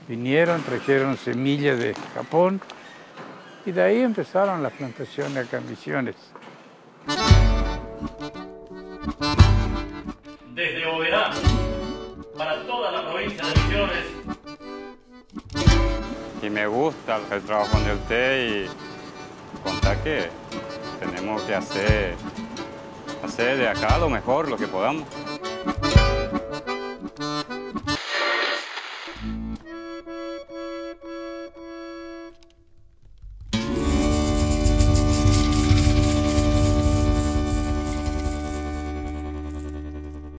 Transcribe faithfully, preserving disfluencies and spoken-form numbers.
Vinieron, trajeron semillas de Japón y de ahí empezaron las plantaciones acá en Misiones. Desde Oberá, para toda la provincia de Misiones. Y me gusta el trabajo de usted y contar que tenemos que hacer, hacer de acá lo mejor, lo que podamos.